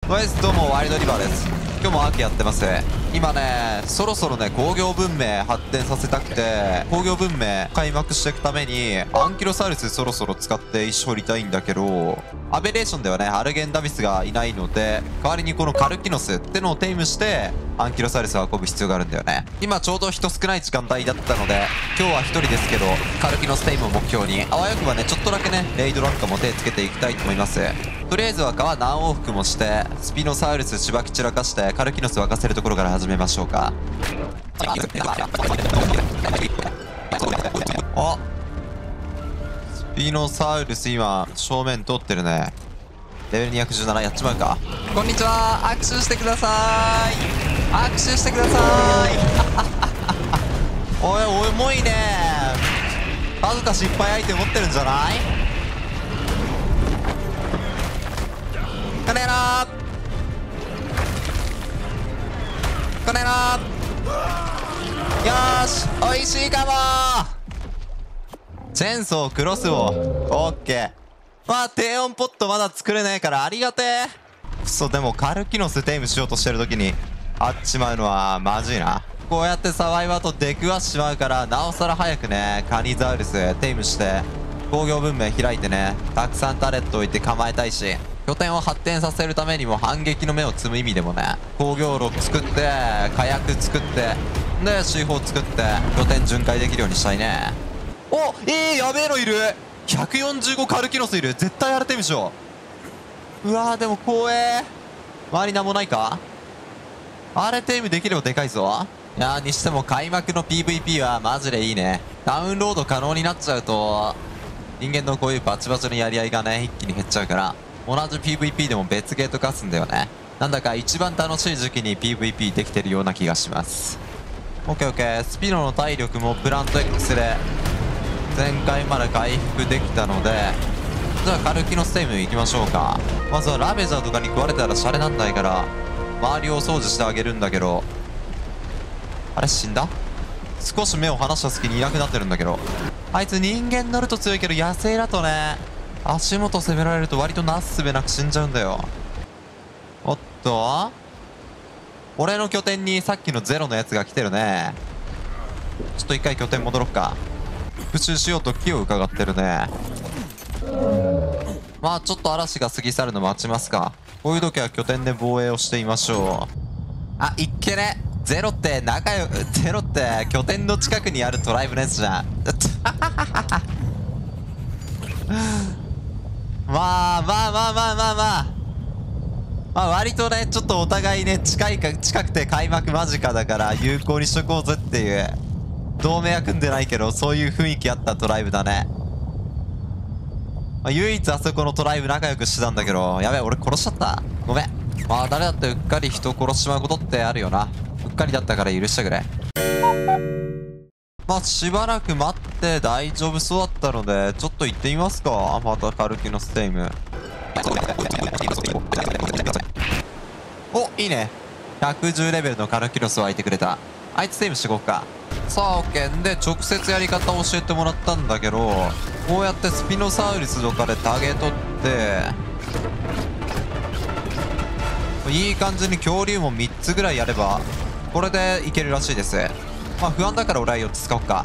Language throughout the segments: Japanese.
ナイス、どうもワイルドリバーです。今日もアークやってます。今ね、そろそろね、工業文明発展させたくて、工業文明開幕していくためにアンキロサウルスそろそろ使って石掘りたいんだけど、アベレーションではねアルゲンダミスがいないので、代わりにこのカルキノスってのをテイムしてアンキロサウルスを運ぶ必要があるんだよね。今ちょうど人少ない時間帯だったので、今日は1人ですけどカルキノステイムを目標に、あわよくばねちょっとだけねレイドランカも手つけていきたいと思います。とりあえずは川何往復もしてスピノサウルスしばき散らかしてカルキノス沸かせるところから始めましょうか。あ、スピノサウルス今正面通ってるね。レベル217やっちまうか。こんにちは、握手してください、握手してくださいおい重いね。さぞかしいっぱいアイテム持ってるんじゃない？カネラカネラ、よーし、おいしいかも。チェーンソー、クロスボウ、オッケー。まあ低温ポットまだ作れないからありがてえ。くそ、でもカルキノステイムしようとしてる時にあっちまうのはマジいな。こうやってサバイバーと出くわしちまうから、なおさら早くねカニザウルステイムして工業文明開いてね、たくさんタレット置いて構えたいし、拠点を発展させるためにも反撃の芽を摘む意味でもね、工業炉作って火薬作ってで C4 作って拠点巡回できるようにしたいね。お、やべえのいる。145カルキノスいる。絶対あれテイムしよう。うわー、でも光栄。周りなんもないか。あれテイムできればでかいぞ。いやー、にしても開幕の PVP はマジでいいね。ダウンロード可能になっちゃうと人間のこういうバチバチのやり合いがね一気に減っちゃうから、同じ PVP でも別ゲート化すんだよね。なんだか一番楽しい時期に PVP できてるような気がします。 OKOK、 スピノの体力もプラント X で前回まで回復できたので、じゃあカルキノステイム行きましょうか。まずはラベジャーとかに食われたらシャレなんないから周りを掃除してあげるんだけど、あれ死んだ？少し目を離した隙にいなくなってるんだけど、あいつ人間乗ると強いけど野生だとね足元攻められると割となすすべなく死んじゃうんだよ。おっと、俺の拠点にさっきのゼロのやつが来てるね。ちょっと一回拠点戻ろっか。復讐しようと木を伺ってるね。まあちょっと嵐が過ぎ去るの待ちますか。こういう時は拠点で防衛をしてみましょう。あ、いっけね。ゼロってゼロって拠点の近くにあるトライブのやつじゃんまあ割とねちょっとお互いね近くて開幕間近だから有効にしとこうぜっていう、同盟は組んでないけどそういう雰囲気あったトライブだね。唯一あそこのトライブ仲良くしてたんだけど、やべえ俺殺しちゃった、ごめん。まあ誰だってうっかり人殺しちまうことってあるよな。うっかりだったから許してくれ。まあしばらく待って大丈夫そうだったのでちょっと行ってみますか。またカルキノステイム。お、いいね。110レベルのカルキノス湧いてくれた。あいつテイムしてこうか。さあ OK で直接やり方を教えてもらったんだけど、こうやってスピノサウルスとかでタゲ取っていい感じに恐竜も3つぐらいやればこれでいけるらしいです。まあ不安だから俺は4つ使おうか。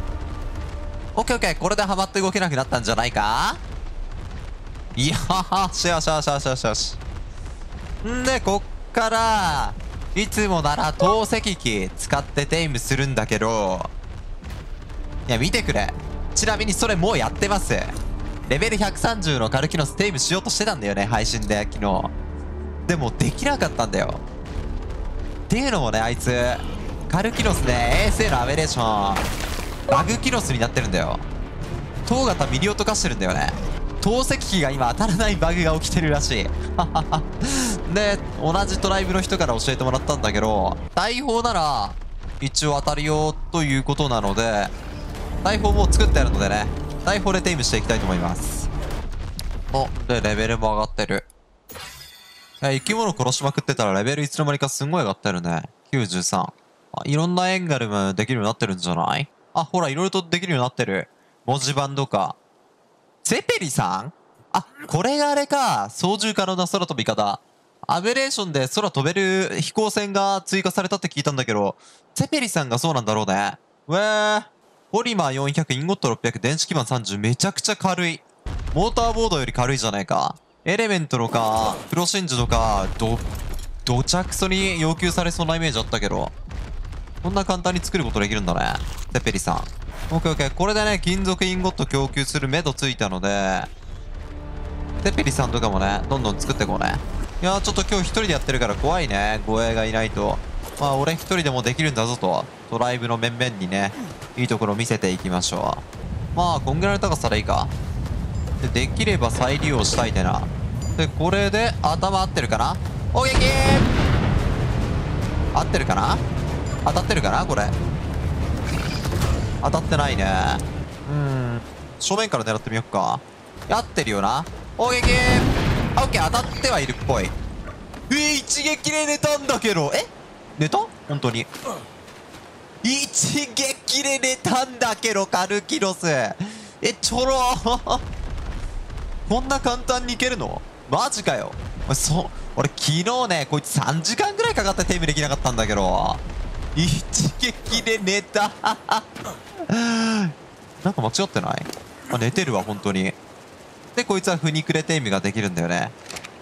OKOK、 これでハマって動けなくなったんじゃないか。いやーしよしよしよしよしよし。んでこっからいつもなら投石機使ってテイムするんだけど、いや見てくれ、ちなみにそれもうやってます。レベル130のカルキノステイムしようとしてたんだよね配信で昨日。でもできなかったんだよ。っていうのもね、あいつカルキノスね ASA のアベレーションバグキノスになってるんだよ。塔型ミリオとかしてるんだよね。投石機が今当たらないバグが起きてるらしいで同じトライブの人から教えてもらったんだけど、大砲なら一応当たるよということなので、大砲もう作ってあるのでね、大砲でテイムしていきたいと思います。お、でレベルも上がってる。生き物殺しまくってたらレベルいつの間にかすんごい上がってるね。93。あ、いろんなエンガルムできるようになってるんじゃない？あ、ほらいろいろとできるようになってる。文字盤とか。ゼペリさん？あ、これがあれか。操縦可能な空飛び方。 アベレーションで空飛べる飛行船が追加されたって聞いたんだけど、セペリさんがそうなんだろうね。ポリマー400、インゴット600、電子基板30、めちゃくちゃ軽い。モーターボードより軽いじゃないか。エレメントとか、プロ真珠とか、どちゃくそに要求されそうなイメージあったけど、こんな簡単に作ることできるんだね。セペリさん。オッケーオッケー。これでね、金属インゴット供給する目処ついたので、セペリさんとかもね、どんどん作っていこうね。いやー、ちょっと今日一人でやってるから怖いね。護衛がいないと。まあ、俺一人でもできるんだぞと。ドライブの面々にね、いいところを見せていきましょう。まあ、こんぐらいの高さでいいか。できれば再利用したいてな。で、これで頭合ってるかな。お撃合ってるかな。当たってるかなこれ。当たってないね。正面から狙ってみよっか。合ってるよな。お撃オッケー、当たってはいるっぽい。一撃で寝たんだけど。寝た本当に。一撃で寝たんだけど、カルキロス。ちょろーこんな簡単にいけるのマジかよ。俺昨日ね、こいつ3時間ぐらいかかってテイムできなかったんだけど、一撃で寝たなんか間違ってない？寝てるわ、本当に。で、こいつはフニクレテイムができるんだよね。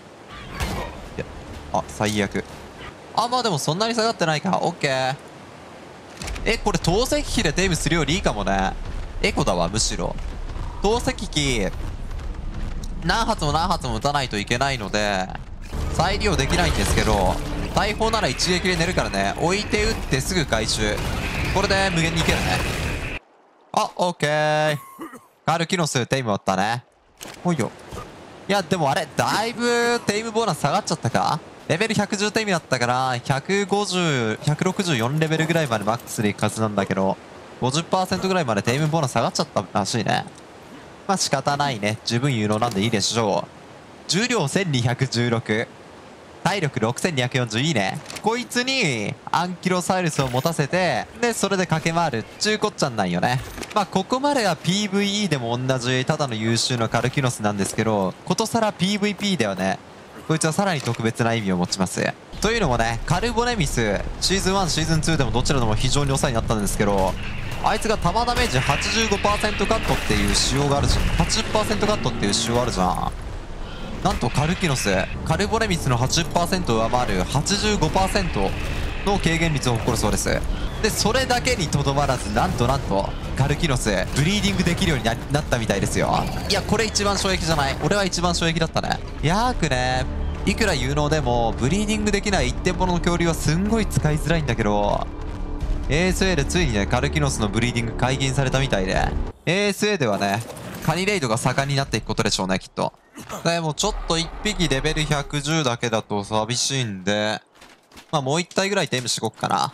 最悪。まあでもそんなに下がってないか。オッケー。これ投石機でテイムするよりいいかもね。エコだわ、むしろ。投石機、何発も何発も撃たないといけないので、再利用できないんですけど、大砲なら一撃で寝るからね、置いて撃ってすぐ回収。これで無限にいけるね。オッケー。カルキノス、テイム終わったね。ほいよ。いや、でもあれ、だいぶテイムボーナス下がっちゃったか。レベル110テイムだったから、150、164レベルぐらいまでマックスでいくはずなんだけど、50% ぐらいまでテイムボーナス下がっちゃったらしいね。まあ仕方ないね。十分有能なんでいいでしょう。重量1216。体力6240、いいね。こいつにアンキロサウルスを持たせて、で、それで駆け回るっちゅうこっちゃんなんよね。まあここまでは PVE でも同じただの優秀なカルキノスなんですけど、ことさら PVP ではね、こいつはさらに特別な意味を持ちます。というのもね、カルボネミス、シーズン1、シーズン2でもどちらでも非常に抑えになったんですけど、あいつが弾ダメージ 85% カットっていう仕様があるじゃん。80% カットっていう仕様あるじゃん。なんとカルキノス、カルボネミスの 80% を上回る 85% の軽減率を誇るそうです。で、それだけにとどまらず、なんとカルキノスブリーディングできるようになったみたいですよ。いや、これ一番衝撃じゃない。俺は一番衝撃だったね。いくら有能でもブリーディングできない一点物の恐竜はすんごい使いづらいんだけど、 ASA でついにね、カルキノスのブリーディング解禁されたみたいで、 ASA ではね、カニレイドが盛んになっていくことでしょうね、きっと。でもちょっと1匹レベル110だけだと寂しいんで、まあもう1体ぐらいテイムしてこっかな。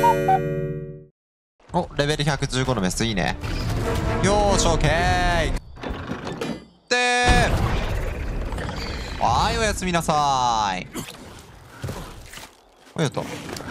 レベル115のメスいいね。よーし、オッケー。はい、おやすみなさーい。よっと。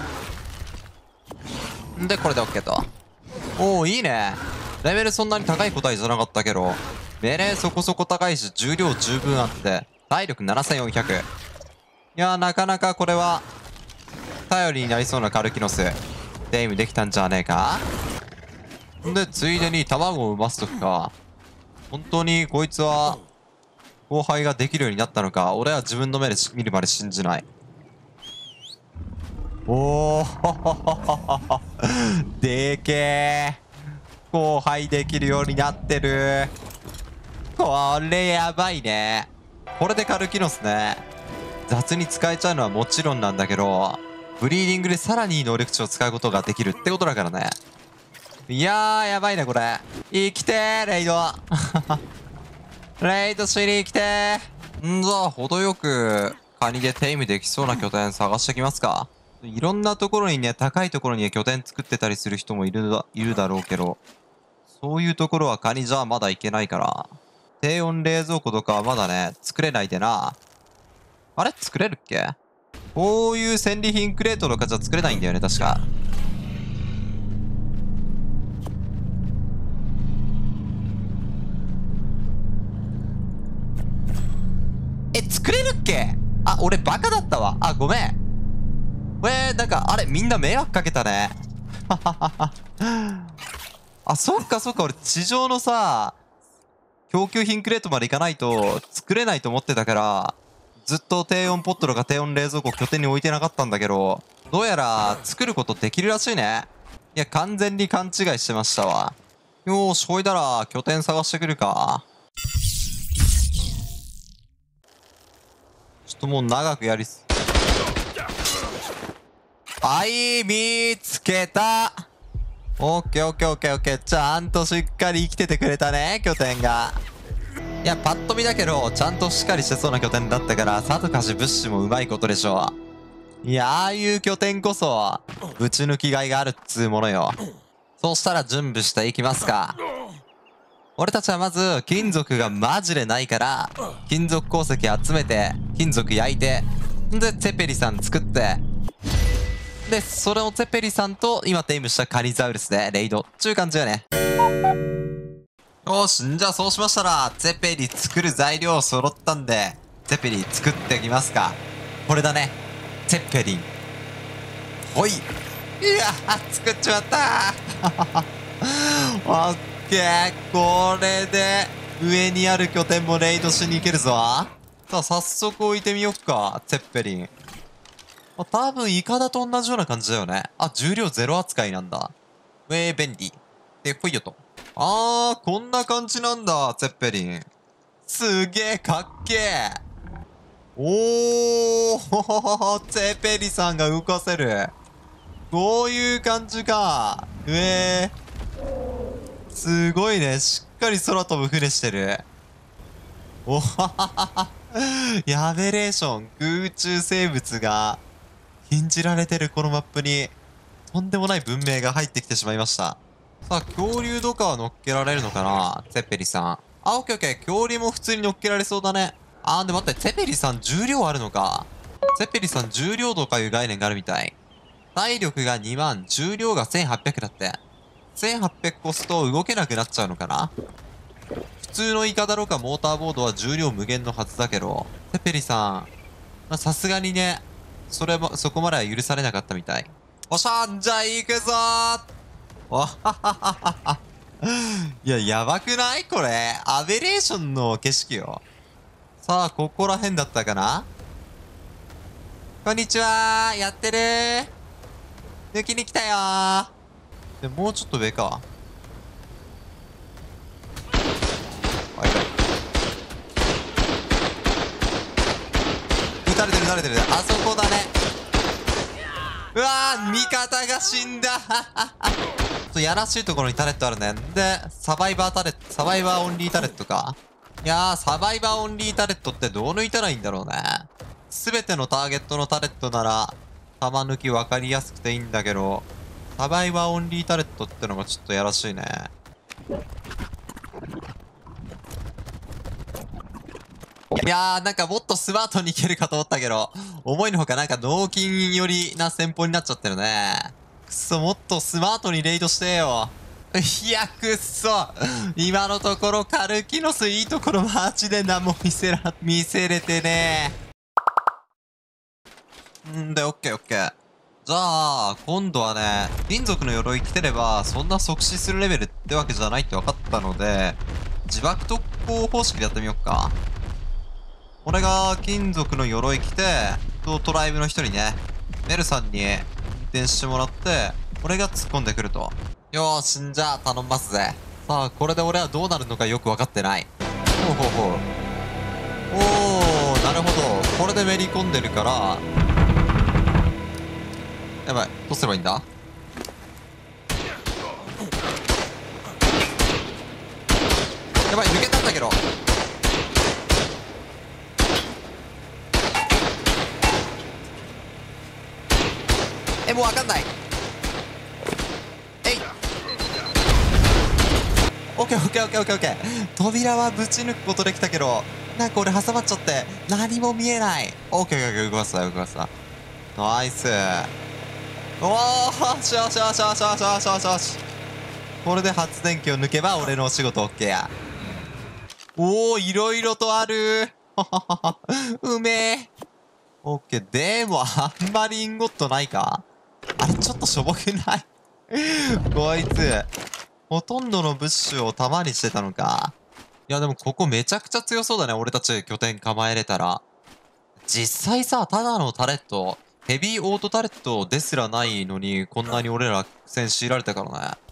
で、これで OK と。いいね。レベルそんなに高い個体じゃなかったけど、命令そこそこ高いし、重量十分あって、体力7400。いやー、なかなかこれは、頼りになりそうなカルキノス、テイムできたんじゃねえか。で、ついでに卵を産ますとくか。本当にこいつは、後輩ができるようになったのか、俺は自分の目で見るまで信じない。でけえ。後輩できるようになってる。これやばいね。これでカルキノスね、雑に使えちゃうのはもちろんなんだけど、ブリーディングでさらにいい能力値を使うことができるってことだからね。いやー、やばいねこれ。生きてー、レイドレイドしに来てー。じゃあ程よくカニでテイムできそうな拠点探してきますか。いろんなところにね、高いところに拠点作ってたりする人もいるだろうけど、そういうところはカニじゃまだ行けないから、低温冷蔵庫とかはまだね、作れないでな。あれ作れるっけ。こういう戦利品クレートとかじゃ作れないんだよね、確か。作れるっけ。 あ、俺バカだったわ。あ、ごめん。なんか、あれ、みんな迷惑かけたね。あ、そっかそっか、俺地上のさ、供給品クレートまで行かないと作れないと思ってたから、ずっと低温ポットとか低温冷蔵庫拠点に置いてなかったんだけど、どうやら作ることできるらしいね。いや、完全に勘違いしてましたわ。よーし、ほいだら拠点探してくるか。ちょっともう長くやりす。はい、見つけた。オッケーオッケーオッケーオッケー。ちゃんとしっかり生きててくれたね、拠点が。いや、パッと見だけど、ちゃんとしっかりしてそうな拠点だったから、さぞかし物資もうまいことでしょう。いや、ああいう拠点こそ、ぶち抜きがいがあるっつうものよ。そうしたら準備していきますか。俺たちはまず、金属がマジでないから、金属鉱石集めて、金属焼いて、で、ツェペリさん作って、で、それをツェペリさんと、今テイムしたカニザウルスでレイド。ちゅう感じよね。よし、じゃあそうしましたら、ツェペリ作る材料揃ったんで、ツェペリ作っていきますか。これだね。ツェペリン。ほい。いやー、作っちまったー。オッケー。これで、上にある拠点もレイドしに行けるぞ。さあ、早速置いてみよっか、ツェペリン。多分、イカダと同じような感じだよね。あ、重量ゼロ扱いなんだ。便利。で、来いよと。あー、こんな感じなんだ、ツェッペリン。すげえ、かっけえ。おー、ほほほほ、ツェペリさんが動かせる。こういう感じか。すごいね。しっかり空飛ぶ船してる。おはははは。ヤベレーション、空中生物が禁じられてるこのマップに、とんでもない文明が入ってきてしまいました。さあ、恐竜とかは乗っけられるのかな、ツェペリさん。あ、オッケーオッケー。恐竜も普通に乗っけられそうだね。あー、で待って、ツェペリさん重量あるのか。ツェペリさん重量とかいう概念があるみたい。体力が2万、重量が1800だって。1800コスと動けなくなっちゃうのかな。普通のイカだろうかモーターボードは重量無限のはずだけど、ツェペリさん、さすがにね、そこまでは許されなかったみたい。おっしゃー、じゃあ行くぞー。わはははは。いや、やばくないこれ。アベレーションの景色よ。さあ、ここら辺だったかな。こんにちはー。やってるー。抜きに来たよー。で、もうちょっと上か。はい。撃たれてる撃たれてる。あそこだね。うわー、味方が死んだ。やらしいところにタレットあるね。で、サバイバーオンリータレットか。いやー、サバイバーオンリータレットってどう抜いたらいいんだろうね。すべてのターゲットのタレットなら、弾抜き分かりやすくていいんだけど、サバイバーオンリータレットってのがちょっとやらしいね。いやー、なんかもっとスマートにいけるかと思ったけど、思いのほかなんか脳筋寄りな戦法になっちゃってるね。くそ、もっとスマートにレイドしてよ。いや、くっそ。今のところカルキノスいいところマジで何も見せれてねえ。んで、オッケーオッケー。じゃあ、今度はね、金属の鎧着てれば、そんな即死するレベルってわけじゃないって分かったので、自爆特攻方式でやってみよっか。俺が金属の鎧着て、トライブの人にね、メルさんに運転してもらって、俺が突っ込んでくると。よーし、んじゃあ頼んますぜ。さあ、これで俺はどうなるのかよく分かってない。ほうほうほう。おー、なるほど。これでめり込んでるから、やばい。どうすればいいんだ。やばい、抜けたんだけど。もうわかんない。オッケーオッケーオッケーオッケーオッケー。扉はぶち抜くことできたけど、なんか俺挟まっちゃって何も見えない。オッケーオッケー動かすわ動かすわ。ナイス。おー、しよしよしよしよしよしよしよし。これで発電機を抜けば俺のお仕事オッケーや。おー、いろいろとある。うめえ。 オッケー。でも、あんまりインゴットないか？あれ、ちょっとしょぼくない？こいつ、ほとんどの物資を弾にしてたのか。いや、でもここめちゃくちゃ強そうだね。俺たち拠点構えれたら。実際さ、ただのタレット、ヘビーオートタレットですらないのに、こんなに俺ら苦戦強いられたからね。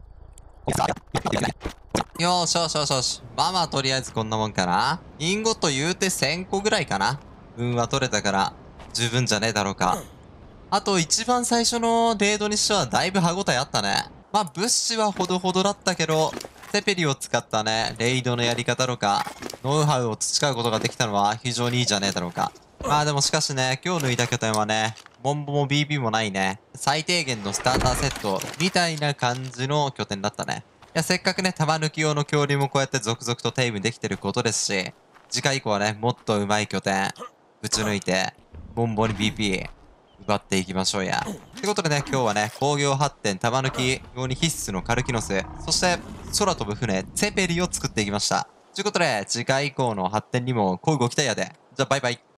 よーしよしよしよし。まあまあ、とりあえずこんなもんかな。インゴット言うて1000個ぐらいかな。運は取れたから、十分じゃねえだろうか。あと、一番最初のレードにしてはだいぶ歯応えあったね。まあ、物資はほどほどだったけど、セペリを使ったね、レイドのやり方とか、ノウハウを培うことができたのは非常にいいじゃねえだろうか。まあでもしかしね、今日抜いた拠点はね、モンボも BB もないね、最低限のスターターセットみたいな感じの拠点だったね。いや、せっかくね、弾抜き用の恐竜もこうやって続々とテイムできてることですし、次回以降はね、もっと上手い拠点、ぶち抜いて、モンボに BP、奪っていきましょうや。ってことでね、今日はね、工業発展、弾抜き用に必須のカルキノス、そして空飛ぶ船、ツェペリを作っていきました。ということで、次回以降の発展にも交互期待やで。じゃあバイバイ。